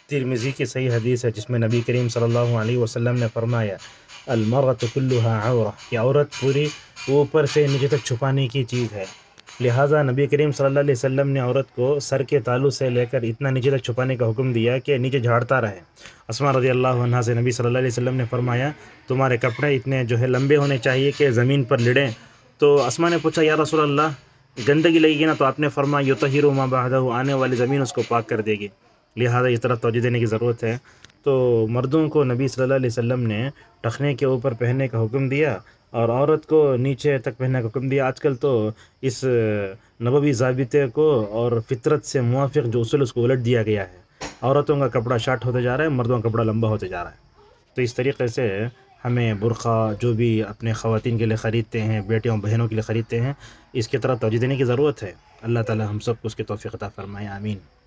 Tirmidhi की सही हदीस है जिसमें नबी करीम सल्लल्लाहु अलैहि वसल्लम ने फरमाया, अलमरअतु कुल्लुहा औरा, कि औरत पूरी ऊपर से नीचे तक छुपाने की चीज़ है। लिहाजा नबी करीम सल्लल्लाहु अलैहि वसल्लम ने औरत को सर के तालू से लेकर इतना नीचे तक छुपाने का हुक्म दिया कि नीचे झाड़ता रहे। अस्मा रज़ियल्लाहु अन्हा से नबी सल्लल्लाहु अलैहि वसल्लम ने फरमाया, तुम्हारे कपड़े इतने जो है लंबे होने चाहिए कि ज़मीन पर लिड़ें। तो अस्मा ने पूछा, या रसूल अल्लाह, गंदगी लगेगी ना? तो आपने फरमाया, युतहिरु मा बअदहु, आने वाली ज़मीन उसको पाक कर देगी। लिहाजा इस तरफ तवज्जो देने की ज़रूरत है। तो मर्दों को नबी सल्लल्लाहु अलैहि वसल्लम ने टखने के ऊपर पहनने का हुक्म दिया और औरत को नीचे तक पहनने का हुक्म दिया। आजकल तो इस नबवी ज़ाबिते को और फितरत से मुवाफ़िक़ जो उसूल उसको उलट दिया गया है। औरतों का कपड़ा शार्ट होते जा रहा है, मर्दों का कपड़ा लंबा होते जा रहा है। तो इस तरीक़े से हमें बुर्क़ा जो भी अपने ख़वातीन के लिए ख़रीदते हैं, बेटियों बहनों के लिए ख़रीदते हैं, इसकी तरफ तवज्जो देने की ज़रूरत है। अल्लाह ताला हम सबको उसकी तौफ़ीक़ अता फ़रमाए, आमीन।